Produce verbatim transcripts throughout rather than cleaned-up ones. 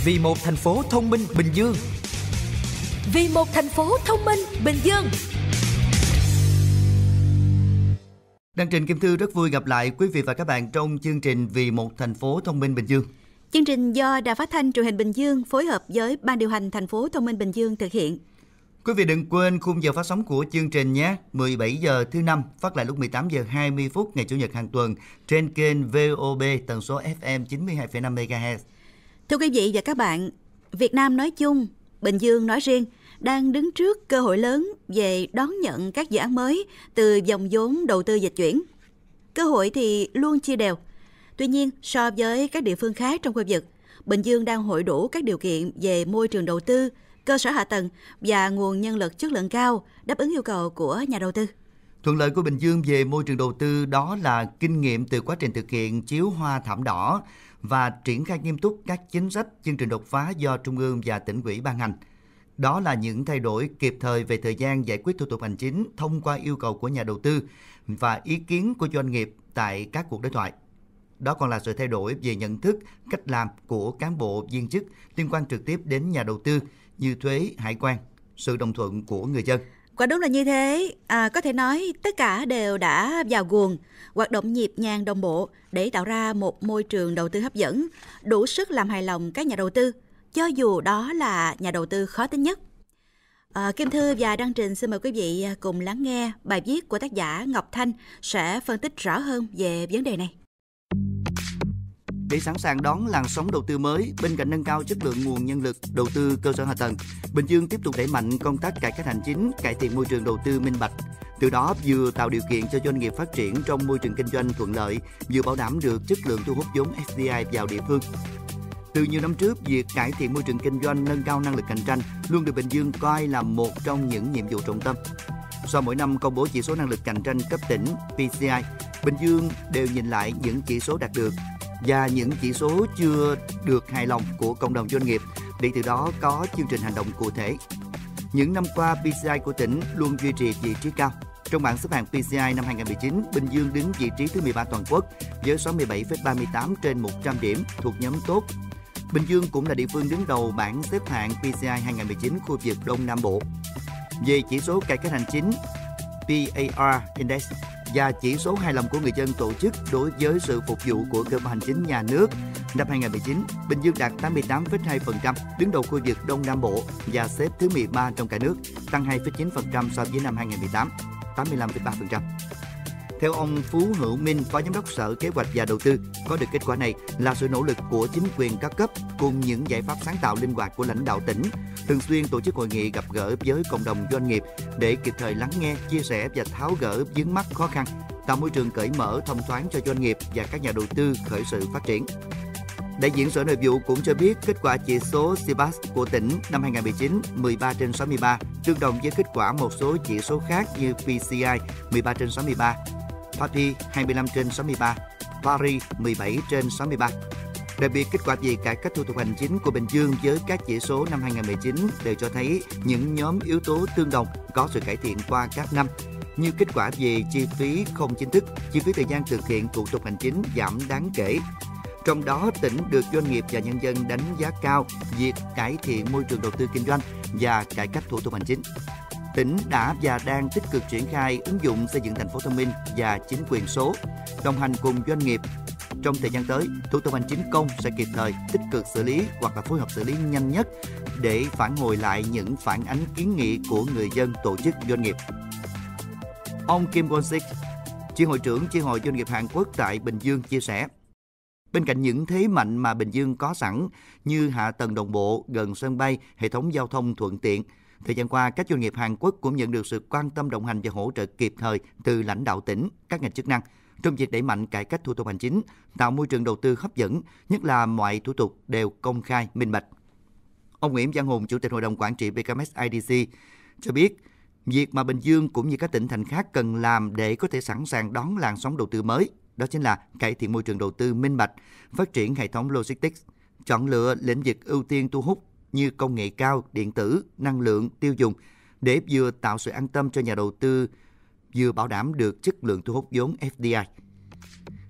Vì một thành phố thông minh Bình Dương. Vì một thành phố thông minh Bình Dương. Đăng Trình, Kim Thư rất vui gặp lại quý vị và các bạn trong chương trình Vì một thành phố thông minh Bình Dương. Chương trình do Đài Phát thanh Truyền hình Bình Dương phối hợp với Ban điều hành thành phố thông minh Bình Dương thực hiện. Quý vị đừng quên khung giờ phát sóng của chương trình nhé. mười bảy giờ thứ năm, phát lại lúc mười tám giờ hai mươi phút ngày Chủ nhật hàng tuần trên kênh vê o bê tần số ép em chín mươi hai phẩy năm mê ga héc. Thưa quý vị và các bạn, Việt Nam nói chung, Bình Dương nói riêng đang đứng trước cơ hội lớn về đón nhận các dự án mới từ dòng vốn đầu tư dịch chuyển. Cơ hội thì luôn chia đều. Tuy nhiên, so với các địa phương khác trong khu vực, Bình Dương đang hội đủ các điều kiện về môi trường đầu tư, cơ sở hạ tầng và nguồn nhân lực chất lượng cao đáp ứng yêu cầu của nhà đầu tư. Thuận lợi của Bình Dương về môi trường đầu tư đó là kinh nghiệm từ quá trình thực hiện chiếu hoa thảm đỏ và triển khai nghiêm túc các chính sách, chương trình đột phá do Trung ương và tỉnh ủy ban hành. Đó là những thay đổi kịp thời về thời gian giải quyết thủ tục hành chính thông qua yêu cầu của nhà đầu tư và ý kiến của doanh nghiệp tại các cuộc đối thoại. Đó còn là sự thay đổi về nhận thức, cách làm của cán bộ viên chức liên quan trực tiếp đến nhà đầu tư như thuế, hải quan, sự đồng thuận của người dân. Quả đúng là như thế, à, có thể nói tất cả đều đã vào guồng, hoạt động nhịp nhàng đồng bộ để tạo ra một môi trường đầu tư hấp dẫn, đủ sức làm hài lòng các nhà đầu tư, cho dù đó là nhà đầu tư khó tính nhất. À, Kim Thư và Đăng Trình xin mời quý vị cùng lắng nghe bài viết của tác giả Ngọc Thanh sẽ phân tích rõ hơn về vấn đề này. Để sẵn sàng đón làn sóng đầu tư mới, bên cạnh nâng cao chất lượng nguồn nhân lực, đầu tư cơ sở hạ tầng, Bình Dương tiếp tục đẩy mạnh công tác cải cách hành chính, cải thiện môi trường đầu tư minh bạch. Từ đó vừa tạo điều kiện cho doanh nghiệp phát triển trong môi trường kinh doanh thuận lợi, vừa bảo đảm được chất lượng thu hút vốn ép đê i vào địa phương. Từ nhiều năm trước, việc cải thiện môi trường kinh doanh, nâng cao năng lực cạnh tranh luôn được Bình Dương coi là một trong những nhiệm vụ trọng tâm. Sau mỗi năm công bố chỉ số năng lực cạnh tranh cấp tỉnh pê xê i, Bình Dương đều nhìn lại những chỉ số đạt được và những chỉ số chưa được hài lòng của cộng đồng doanh nghiệp để từ đó có chương trình hành động cụ thể. Những năm qua, pê xê i của tỉnh luôn duy trì vị trí cao. Trong bảng xếp hạng pê xê i năm hai không một chín, Bình Dương đứng vị trí thứ mười ba toàn quốc với sáu mươi bảy phẩy ba mươi tám trên một trăm điểm thuộc nhóm tốt. Bình Dương cũng là địa phương đứng đầu bảng xếp hạng pê xê i hai không một chín khu vực Đông Nam Bộ. Về chỉ số cải cách hành chính pê a rờ Index và chỉ số hài lòng của người dân tổ chức đối với sự phục vụ của cơ quan hành chính nhà nước năm hai không một chín, Bình Dương đạt tám mươi tám phẩy hai phần trăm, đứng đầu khu vực Đông Nam Bộ và xếp thứ mười ba trong cả nước, tăng hai phẩy chín phần trăm so với năm hai không một tám, tám mươi lăm phẩy ba phần trăm. Theo ông Phú Hữu Minh, Phó Giám đốc Sở Kế hoạch và Đầu tư, có được kết quả này là sự nỗ lực của chính quyền các cấp cùng những giải pháp sáng tạo linh hoạt của lãnh đạo tỉnh, thường xuyên tổ chức hội nghị gặp gỡ với cộng đồng doanh nghiệp để kịp thời lắng nghe, chia sẻ và tháo gỡ vướng mắc khó khăn, tạo môi trường cởi mở, thông thoáng cho doanh nghiệp và các nhà đầu tư khởi sự phát triển. Đại diện Sở Nội vụ cũng cho biết kết quả chỉ số xê bê a ét của tỉnh năm hai không một chín mười ba trên sáu mươi ba, tương đồng với kết quả một số chỉ số khác như pê xê i mười ba trên sáu mươi ba, pê a pê hai mươi lăm trên sáu mươi ba, Paris mười bảy trên sáu mươi ba. Đặc biệt, kết quả về cải cách thủ tục hành chính của Bình Dương với các chỉ số năm hai không một chín đều cho thấy những nhóm yếu tố tương đồng có sự cải thiện qua các năm, như kết quả về chi phí không chính thức, chi phí thời gian thực hiện thủ tục hành chính giảm đáng kể. Trong đó, tỉnh được doanh nghiệp và nhân dân đánh giá cao việc cải thiện môi trường đầu tư kinh doanh và cải cách thủ tục hành chính. Tỉnh đã và đang tích cực triển khai ứng dụng xây dựng thành phố thông minh và chính quyền số, đồng hành cùng doanh nghiệp. Trong thời gian tới, thủ tục hành chính công sẽ kịp thời, tích cực xử lý hoặc là phối hợp xử lý nhanh nhất để phản hồi lại những phản ánh kiến nghị của người dân, tổ chức, doanh nghiệp. Ông Kim Won-sik, Chi hội trưởng Chi hội Doanh nghiệp Hàn Quốc tại Bình Dương chia sẻ, bên cạnh những thế mạnh mà Bình Dương có sẵn như hạ tầng đồng bộ, gần sân bay, hệ thống giao thông thuận tiện, thời gian qua các doanh nghiệp Hàn Quốc cũng nhận được sự quan tâm, đồng hành và hỗ trợ kịp thời từ lãnh đạo tỉnh, các ngành chức năng trong việc đẩy mạnh cải cách thủ tục hành chính, tạo môi trường đầu tư hấp dẫn, nhất là mọi thủ tục đều công khai, minh bạch. Ông Nguyễn Văn Hùng, Chủ tịch Hội đồng Quản trị bê ca em ét i đê xê cho biết, việc mà Bình Dương cũng như các tỉnh thành khác cần làm để có thể sẵn sàng đón làn sóng đầu tư mới, đó chính là cải thiện môi trường đầu tư minh bạch, phát triển hệ thống logistics, chọn lựa lĩnh vực ưu tiên thu hút như công nghệ cao, điện tử, năng lượng, tiêu dùng để vừa tạo sự an tâm cho nhà đầu tư, vừa bảo đảm được chất lượng thu hút vốn ép đê i.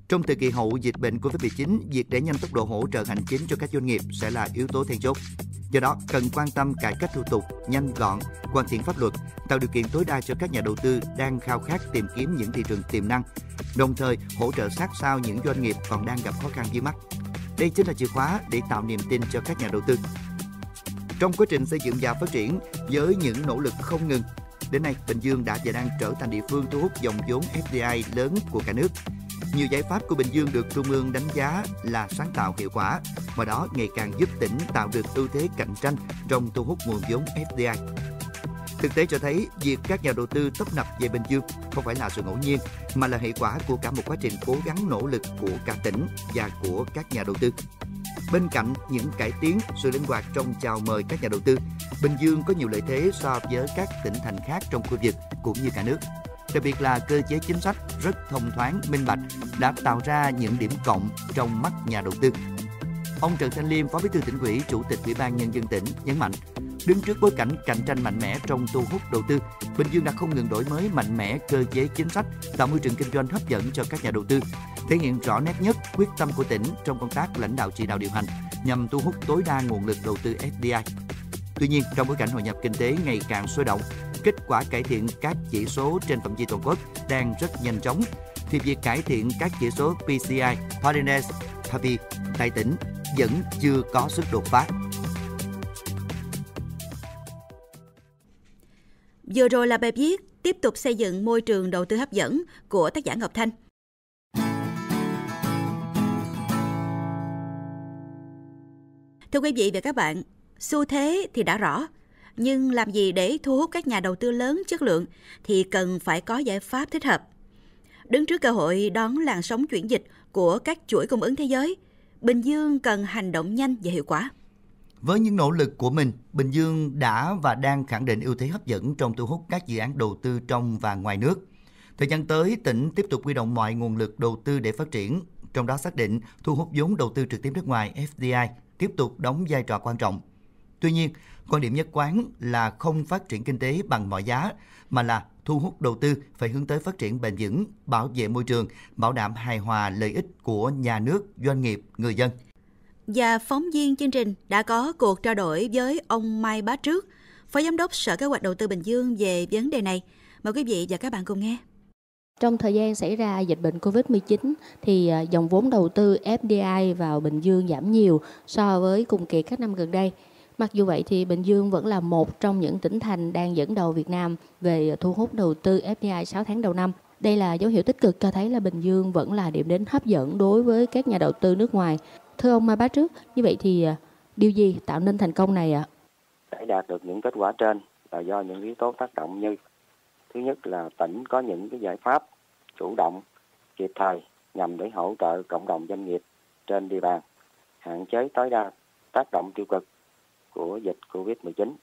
Trong thời kỳ hậu dịch bệnh covid mười chín, việc đẩy nhanh tốc độ hỗ trợ hành chính cho các doanh nghiệp sẽ là yếu tố then chốt. Do đó, cần quan tâm cải cách thủ tục, nhanh gọn, hoàn thiện pháp luật, tạo điều kiện tối đa cho các nhà đầu tư đang khao khát tìm kiếm những thị trường tiềm năng, đồng thời hỗ trợ sát sao những doanh nghiệp còn đang gặp khó khăn vướng mắc. Đây chính là chìa khóa để tạo niềm tin cho các nhà đầu tư. Trong quá trình xây dựng và phát triển, với những nỗ lực không ngừng, đến nay Bình Dương đã và đang trở thành địa phương thu hút dòng vốn ép đê i lớn của cả nước. Nhiều giải pháp của Bình Dương được Trung ương đánh giá là sáng tạo hiệu quả, mà đó ngày càng giúp tỉnh tạo được ưu thế cạnh tranh trong thu hút nguồn vốn ép đê i. Thực tế cho thấy, việc các nhà đầu tư tấp nập về Bình Dương không phải là sự ngẫu nhiên, mà là hệ quả của cả một quá trình cố gắng nỗ lực của cả tỉnh và của các nhà đầu tư. Bên cạnh những cải tiến, sự linh hoạt trong chào mời các nhà đầu tư, Bình Dương có nhiều lợi thế so với các tỉnh thành khác trong khu vực cũng như cả nước. Đặc biệt là cơ chế chính sách rất thông thoáng, minh bạch đã tạo ra những điểm cộng trong mắt nhà đầu tư. Ông Trần Thanh Liêm, Phó Bí thư Tỉnh ủy, Chủ tịch Ủy ban Nhân dân tỉnh nhấn mạnh, đứng trước bối cảnh cạnh tranh mạnh mẽ trong thu hút đầu tư, Bình Dương đã không ngừng đổi mới mạnh mẽ cơ chế chính sách, tạo môi trường kinh doanh hấp dẫn cho các nhà đầu tư, thể hiện rõ nét nhất quyết tâm của tỉnh trong công tác lãnh đạo chỉ đạo điều hành nhằm thu hút tối đa nguồn lực đầu tư ép đê i. Tuy nhiên, trong bối cảnh hội nhập kinh tế ngày càng sôi động, kết quả cải thiện các chỉ số trên phạm vi toàn quốc đang rất nhanh chóng, thì việc cải thiện các chỉ số pê xê i, Hardiness, Papi tại tỉnh vẫn chưa có sức đột phá. Vừa rồi là bài viết tiếp tục xây dựng môi trường đầu tư hấp dẫn của tác giả Ngọc Thanh. Thưa quý vị và các bạn, xu thế thì đã rõ, nhưng làm gì để thu hút các nhà đầu tư lớn chất lượng thì cần phải có giải pháp thích hợp. Đứng trước cơ hội đón làn sóng chuyển dịch của các chuỗi cung ứng thế giới, Bình Dương cần hành động nhanh và hiệu quả. Với những nỗ lực của mình, Bình Dương đã và đang khẳng định ưu thế hấp dẫn trong thu hút các dự án đầu tư trong và ngoài nước. Thời gian tới, tỉnh tiếp tục huy động mọi nguồn lực đầu tư để phát triển, trong đó xác định thu hút vốn đầu tư trực tiếp nước ngoài ép đê i tiếp tục đóng vai trò quan trọng. Tuy nhiên, quan điểm nhất quán là không phát triển kinh tế bằng mọi giá, mà là thu hút đầu tư phải hướng tới phát triển bền vững, bảo vệ môi trường, bảo đảm hài hòa lợi ích của nhà nước, doanh nghiệp, người dân. Và phóng viên chương trình đã có cuộc trao đổi với ông Mai Bá Trước, Phó Giám đốc Sở Kế hoạch Đầu tư Bình Dương về vấn đề này. Mời quý vị và các bạn cùng nghe. Trong thời gian xảy ra dịch bệnh covid mười chín thì dòng vốn đầu tư ép đê i vào Bình Dương giảm nhiều so với cùng kỳ các năm gần đây. Mặc dù vậy thì Bình Dương vẫn là một trong những tỉnh thành đang dẫn đầu Việt Nam về thu hút đầu tư ép đê i sáu tháng đầu năm. Đây là dấu hiệu tích cực cho thấy là Bình Dương vẫn là điểm đến hấp dẫn đối với các nhà đầu tư nước ngoài. Thưa ông Mai Bá Trước, như vậy thì điều gì tạo nên thành công này ạ? Để đạt được những kết quả trên là do những yếu tố tác động như: thứ nhất là tỉnh có những cái giải pháp chủ động, kịp thời nhằm để hỗ trợ cộng đồng doanh nghiệp trên địa bàn, hạn chế tối đa tác động tiêu cực của dịch covid mười chín.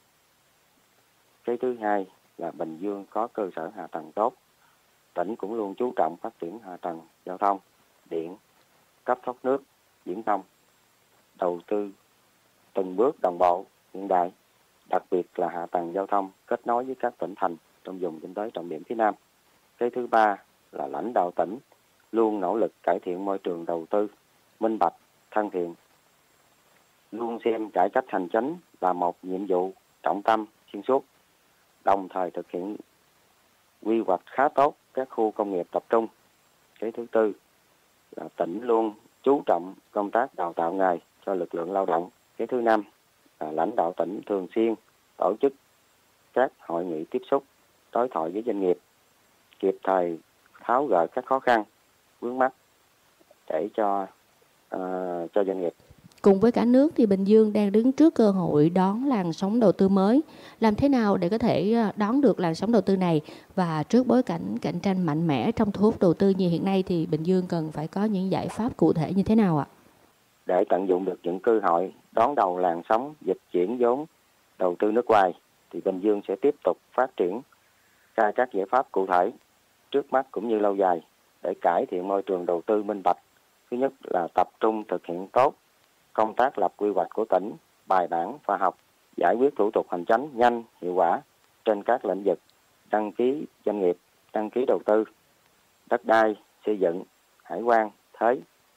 Cái thứ hai là Bình Dương có cơ sở hạ tầng tốt. Tỉnh cũng luôn chú trọng phát triển hạ tầng giao thông, điện, cấp thoát nước, viễn thông, đầu tư từng bước đồng bộ, hiện đại, đặc biệt là hạ tầng giao thông kết nối với các tỉnh thành trong vùng kinh tế trọng điểm phía Nam. Cái thứ ba là lãnh đạo tỉnh luôn nỗ lực cải thiện môi trường đầu tư, minh bạch, thân thiện, luôn xem cải cách hành chính là một nhiệm vụ trọng tâm xuyên suốt, đồng thời thực hiện quy hoạch khá tốt các khu công nghiệp tập trung. Cái thứ tư là tỉnh luôn chú trọng công tác đào tạo nghề cho lực lượng lao động. Cái thứ năm là lãnh đạo tỉnh thường xuyên tổ chức các hội nghị tiếp xúc, đối thoại với doanh nghiệp, kịp thời tháo gỡ các khó khăn, vướng mắc để cho uh, cho doanh nghiệp. Cùng với cả nước thì Bình Dương đang đứng trước cơ hội đón làn sóng đầu tư mới. Làm thế nào để có thể đón được làn sóng đầu tư này, và trước bối cảnh cạnh tranh mạnh mẽ trong thu hút đầu tư như hiện nay thì Bình Dương cần phải có những giải pháp cụ thể như thế nào ạ? Để tận dụng được những cơ hội đón đầu làn sóng dịch chuyển vốn đầu tư nước ngoài thì Bình Dương sẽ tiếp tục phát triển ra các giải pháp cụ thể trước mắt cũng như lâu dài để cải thiện môi trường đầu tư minh bạch. Thứ nhất là tập trung thực hiện tốt công tác lập quy hoạch của tỉnh, bài bản, khoa học, giải quyết thủ tục hành chính nhanh, hiệu quả trên các lĩnh vực đăng ký doanh nghiệp, đăng ký đầu tư, đất đai, xây dựng, hải quan, thế.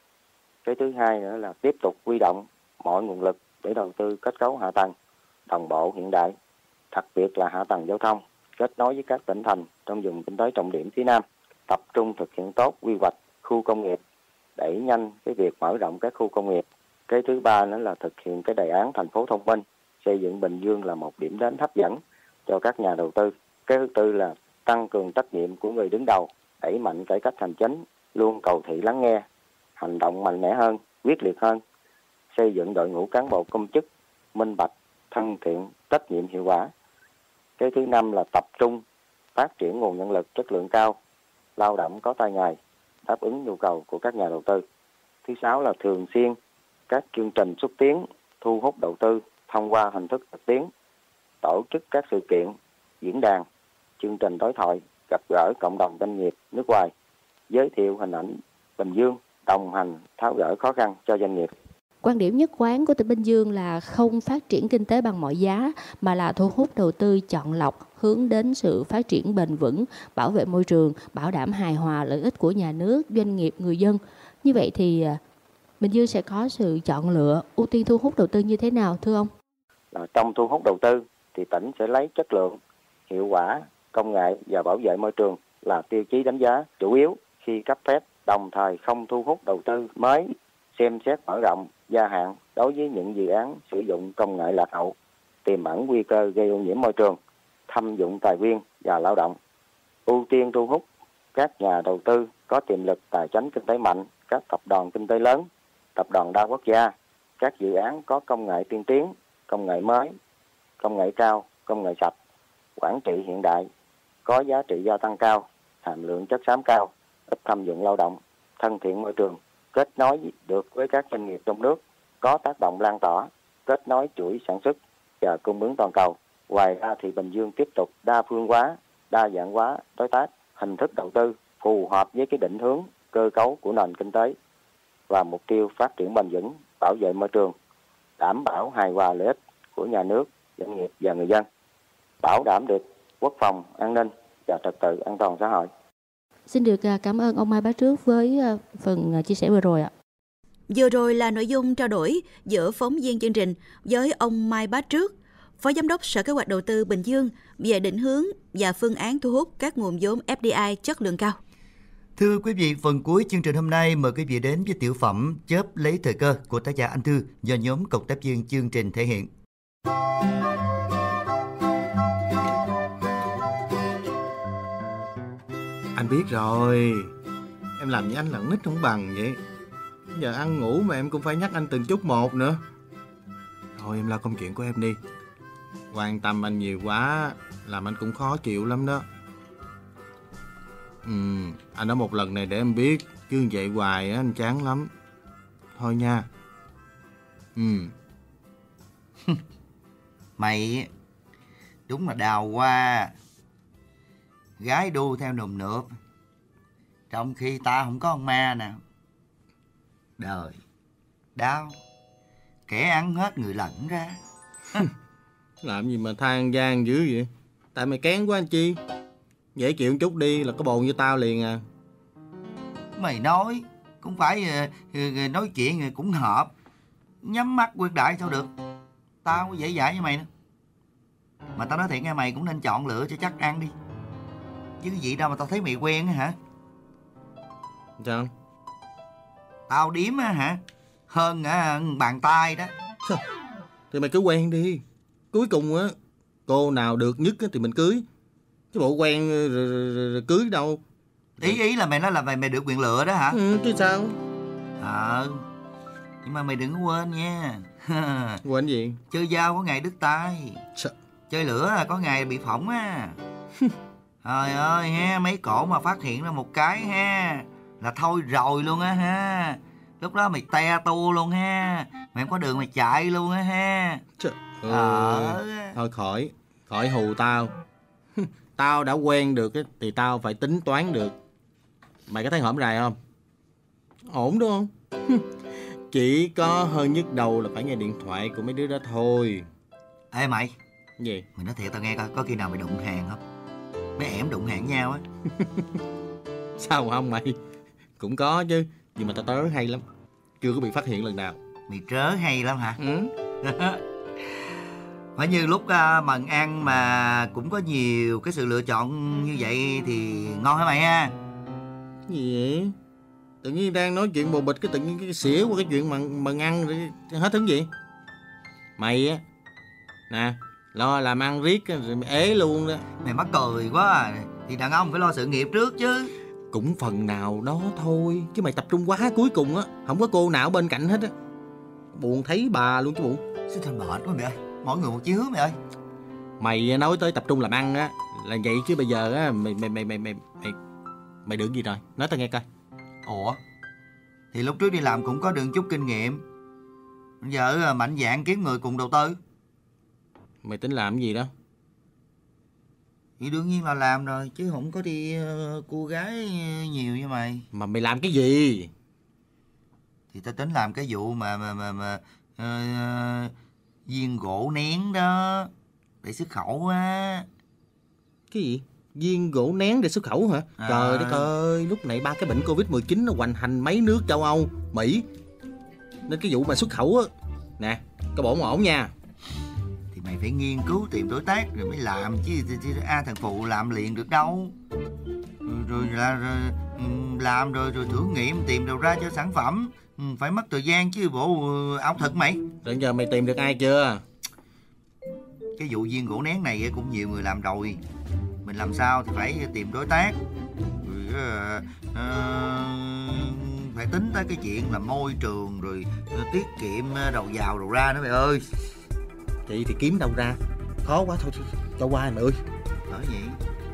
Cái thứ hai nữa là tiếp tục huy động mọi nguồn lực để đầu tư kết cấu hạ tầng đồng bộ hiện đại, đặc biệt là hạ tầng giao thông kết nối với các tỉnh thành trong vùng kinh tế trọng điểm phía Nam, tập trung thực hiện tốt quy hoạch khu công nghiệp, đẩy nhanh cái việc mở rộng các khu công nghiệp. Cái thứ ba nữa là thực hiện cái đề án thành phố thông minh, xây dựng Bình Dương là một điểm đến hấp dẫn cho các nhà đầu tư. Cái thứ tư là tăng cường trách nhiệm của người đứng đầu, đẩy mạnh cải cách hành chính, luôn cầu thị lắng nghe, hành động mạnh mẽ hơn, quyết liệt hơn, xây dựng đội ngũ cán bộ công chức minh bạch, thân thiện, trách nhiệm hiệu quả. Cái thứ năm là tập trung phát triển nguồn nhân lực chất lượng cao, lao động có tay nghề, đáp ứng nhu cầu của các nhà đầu tư. Thứ sáu là thường xuyên các chương trình xúc tiến, thu hút đầu tư thông qua hình thức trực tuyến, tổ chức các sự kiện, diễn đàn, chương trình đối thoại, gặp gỡ cộng đồng doanh nghiệp nước ngoài, giới thiệu hình ảnh Bình Dương, đồng hành tháo gỡ khó khăn cho doanh nghiệp. Quan điểm nhất quán của tỉnh Bình Dương là không phát triển kinh tế bằng mọi giá, mà là thu hút đầu tư chọn lọc, hướng đến sự phát triển bền vững, bảo vệ môi trường, bảo đảm hài hòa lợi ích của nhà nước, doanh nghiệp, người dân. Như vậy thì Bình Dương sẽ có sự chọn lựa, ưu tiên thu hút đầu tư như thế nào thưa ông? Trong thu hút đầu tư thì tỉnh sẽ lấy chất lượng, hiệu quả, công nghệ và bảo vệ môi trường là tiêu chí đánh giá chủ yếu khi cấp phép, đồng thời không thu hút đầu tư mới, xem xét mở rộng, gia hạn đối với những dự án sử dụng công nghệ lạc hậu, tiềm ẩn nguy cơ gây ô nhiễm môi trường, thâm dụng tài nguyên và lao động. Ưu tiên thu hút các nhà đầu tư có tiềm lực tài chính kinh tế mạnh, các tập đoàn kinh tế lớn, tập đoàn đa quốc gia, các dự án có công nghệ tiên tiến, công nghệ mới, công nghệ cao, công nghệ sạch, quản trị hiện đại, có giá trị gia tăng cao, hàm lượng chất xám cao, ít thâm dụng lao động, thân thiện môi trường, kết nối được với các doanh nghiệp trong nước, có tác động lan tỏa, kết nối chuỗi sản xuất và cung ứng toàn cầu. Ngoài ra thì Bình Dương tiếp tục đa phương hóa, đa dạng hóa đối tác, hình thức đầu tư phù hợp với cái định hướng cơ cấu của nền kinh tế và mục tiêu phát triển bền vững, bảo vệ môi trường, đảm bảo hài hòa lợi ích của nhà nước, doanh nghiệp và người dân, bảo đảm được quốc phòng, an ninh và trật tự an toàn xã hội. Xin được cảm ơn ông Mai Bá Trước với phần chia sẻ vừa rồi ạ. Vừa rồi là nội dung trao đổi giữa phóng viên chương trình với ông Mai Bá Trước, Phó Giám đốc Sở Kế hoạch Đầu tư Bình Dương về định hướng và phương án thu hút các nguồn vốn ép đê i chất lượng cao. Thưa quý vị, phần cuối chương trình hôm nay mời quý vị đến với tiểu phẩm Chớp lấy thời cơ của tác giả Anh Thư do nhóm cộng tác viên chương trình thể hiện. Anh biết rồi, em làm như anh là nít không bằng vậy. Giờ ăn ngủ mà em cũng phải nhắc anh từng chút một nữa. Thôi em lo công chuyện của em đi. Quan tâm anh nhiều quá làm anh cũng khó chịu lắm đó. Ừ, anh nói một lần này để em biết, chứ vậy hoài á anh chán lắm. Thôi nha. Ừ. Mày đúng là đào hoa, gái đu theo nườm nượp, trong khi ta không có con ma nào. Đời đau, kẻ ăn hết người lẫn ra. Làm gì mà than gian dữ vậy? Tại mày kén quá anh Chi. Dễ chịu một chút đi là có bồn như tao liền à. Mày nói cũng phải uh, nói chuyện cũng hợp, nhắm mắt quyết đại sao được. Tao có dễ dãi với mày nữa. Mà tao nói thiệt nghe, mày cũng nên chọn lựa cho chắc ăn đi, chứ cái gì đâu mà tao thấy mày quen á hả? Sao? Tao điếm á hả, hơn à, bàn tay đó. Sao? Thì mày cứ quen đi, cuối cùng á cô nào được nhất thì mình cưới, chứ bộ quen rồi, rồi, rồi, rồi cưới đâu. Ý ý là mày nói là mày mày được quyền lựa đó hả? Ừ, chứ sao? Ờ, nhưng mà mày đừng có quên nha. Quên gì? Chơi dao có ngày đứt tay. Sao? Chơi lửa là có ngày bị phỏng á. Trời ơi ha, mấy cổ mà phát hiện ra một cái ha là thôi rồi luôn á ha. Lúc đó mày te tua luôn ha, mày không có đường mày chạy luôn á ha. Trời ơi. Ờ. Thôi khỏi, khỏi hù tao. Tao đã quen được thì tao phải tính toán được. Mày có thấy hổm rày không? Ổn đúng không? Chỉ có hơi nhức đầu là phải nghe điện thoại của mấy đứa đó thôi. Ê mày. Gì? Mày nói thiệt tao nghe coi, có khi nào mày đụng hàng không? Mấy ẻm đụng hàng nhau á. Sao không mày? Cũng có chứ. Nhưng mà tao tớ hay lắm, chưa có bị phát hiện lần nào. Mày trớ hay lắm hả? Ừ. Phải như lúc uh, mần ăn mà cũng có nhiều cái sự lựa chọn như vậy thì ngon hả mày ha? Gì vậy? Tự nhiên đang nói chuyện bồ bịch cái tự nhiên cái xỉa qua cái chuyện mần, mần ăn rồi hết hứng gì? Mày á, nè, lo làm ăn riết rồi mày ế luôn đó. Mày mắc cười quá à. Thì đàn ông phải lo sự nghiệp trước chứ. Cũng phần nào đó thôi, chứ mày tập trung quá cuối cùng á không có cô nào bên cạnh hết á. Buồn thấy bà luôn chứ buồn. Sao thành mệt quá mày ơi. Mỗi người một chí hướng mày ơi. Mày nói tới tập trung làm ăn á là vậy chứ bây giờ á mày mày mày mày mày mày mày được gì rồi? Nói tao nghe coi. Ủa? Thì lúc trước đi làm cũng có được chút kinh nghiệm. Bây giờ mạnh dạn kiếm người cùng đầu tư. Mày tính làm cái gì đó? Thì đương nhiên là làm rồi, chứ không có đi uh, cô gái nhiều như mày. Mà mày làm cái gì? Thì tao tính làm cái vụ mà mà mà, mà uh, viên gỗ nén đó để xuất khẩu á. Cái gì? Viên gỗ nén để xuất khẩu hả? À. Trời đất ơi, lúc này ba cái bệnh covid mười chín nó hoành hành mấy nước châu Âu, Mỹ. Nên cái vụ mà xuất khẩu á, nè, có ổn ổn nha. Thì mày phải nghiên cứu tìm đối tác rồi mới làm chứ, chứ, chứ A thằng phụ làm liền được đâu. Rồi, rồi, là, rồi làm rồi rồi thử nghiệm tìm đầu ra cho sản phẩm. Phải mất thời gian chứ bộ ảo thực mày. Rồi giờ mày tìm được ai chưa? Cái vụ viên gỗ nén này cũng nhiều người làm rồi. Mình làm sao thì phải tìm đối tác. Rồi, uh, uh, phải tính tới cái chuyện là môi trường rồi tiết kiệm đầu vào đầu ra nữa mày ơi. Chị thì kiếm đâu ra, khó quá thôi cho qua mày ơi. Bởi vậy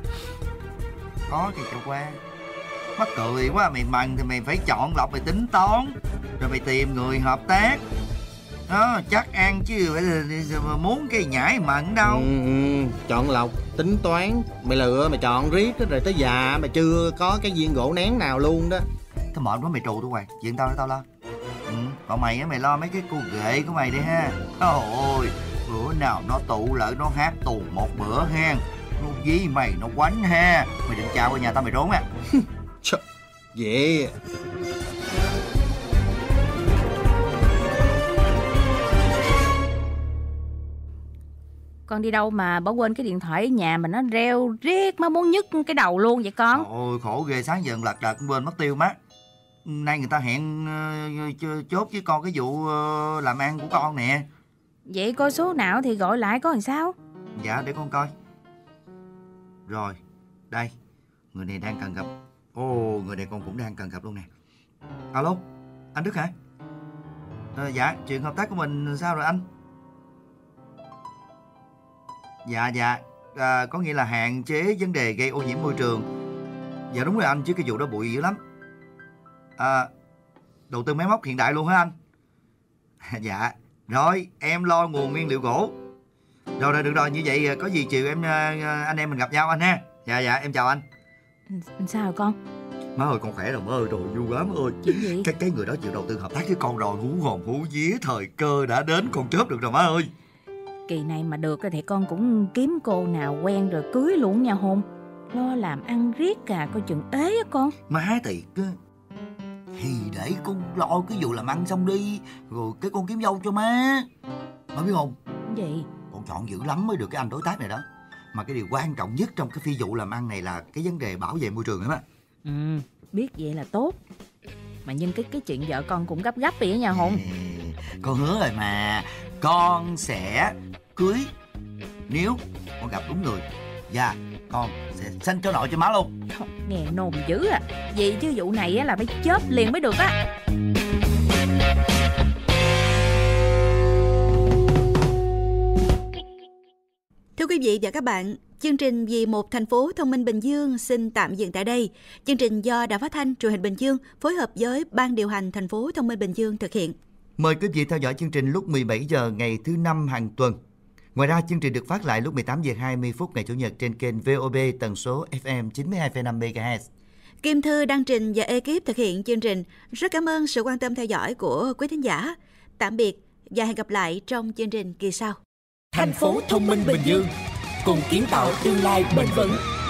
có thì cho qua. Mắc cười quá. Mày mần thì mày phải chọn lọc, mày tính toán rồi mày tìm người hợp tác đó, chắc ăn chứ phải là muốn cái nhảy mận đâu. Ừ, ừ, chọn lọc tính toán, mày lựa mày chọn riết rồi tới già mày chưa có cái viên gỗ nén nào luôn đó. Tao mệt quá mày trù tao hoài, chuyện tao để tao lo. Ừ, còn mày á, mày lo mấy cái cô ghệ của mày đi ha. Ôi, bữa nào nó tụ lại nó hát tuồng một bữa ha, nó dí mày nó quánh ha. Mày định chào qua nhà tao mày trốn á. Trời, vậy con đi đâu mà bỏ quên cái điện thoại ở nhà mà nó reo riết má muốn nhức cái đầu luôn vậy con? Ôi khổ ghê, sáng giờ lật đật quên mất tiêu má. Nay người ta hẹn uh, chốt với con cái vụ uh, làm ăn của con nè. Vậy coi số nào thì gọi lại có làm sao? Dạ để con coi. Rồi, đây, người này đang cần gặp. Ồ, người này con cũng đang cần gặp luôn nè. Alo, anh Đức hả? À, dạ, chuyện hợp tác của mình sao rồi anh? Dạ, dạ, à, có nghĩa là hạn chế vấn đề gây ô nhiễm môi trường. Dạ đúng rồi anh, chứ cái vụ đó bụi dữ lắm. À, đầu tư máy móc hiện đại luôn hả anh? Dạ, rồi, em lo nguồn nguyên liệu gỗ. Rồi, rồi, được rồi, như vậy có gì chiều em anh em mình gặp nhau anh ha. Dạ, dạ, em chào anh. Sao rồi con? Má ơi, con khỏe rồi má ơi, rồi vui quá má ơi. Chuyện gì? Cái, cái người đó chịu đầu tư hợp tác với con rồi, hú hồn hú vía, thời cơ đã đến, con chớp được rồi má ơi. Kỳ này mà được thì con cũng kiếm cô nào quen rồi cưới luôn nha Hôn. Lo làm ăn riết à, coi chừng ế á con. Má thiệt á. Thì để con lo cái vụ làm ăn xong đi, rồi cái con kiếm dâu cho má. Má biết không? Gì? Con chọn dữ lắm mới được cái anh đối tác này đó. Mà cái điều quan trọng nhất trong cái phi vụ làm ăn này là cái vấn đề bảo vệ môi trường đó má. Ừ, biết vậy là tốt. Mà nhưng cái cái chuyện vợ con cũng gấp gấp vậy nha Hôn. À, con hứa rồi mà, con sẽ cưới nếu con gặp đúng người. Và con sẽ sanh cháu nội cho má luôn. Thôi, nghe nồn dữ à. Vậy chứ vụ này á là phải chớp liền mới được á. Thưa quý vị và các bạn, chương trình Vì một thành phố thông minh Bình Dương xin tạm dừng tại đây. Chương trình do Đài Phát thanh Truyền hình Bình Dương phối hợp với Ban điều hành thành phố thông minh Bình Dương thực hiện. Mời quý vị theo dõi chương trình lúc mười bảy giờ ngày thứ năm hàng tuần. Ngoài ra, chương trình được phát lại lúc mười tám giờ hai mươi phút ngày Chủ nhật trên kênh vê o bê tần số ép em chín mươi hai phẩy năm mê ga héc. Kim Thư, Đăng Trình và ekip thực hiện chương trình. Rất cảm ơn sự quan tâm theo dõi của quý thính giả. Tạm biệt và hẹn gặp lại trong chương trình kỳ sau. Thành phố thông minh Bình Dương cùng kiến tạo tương lai bền vững.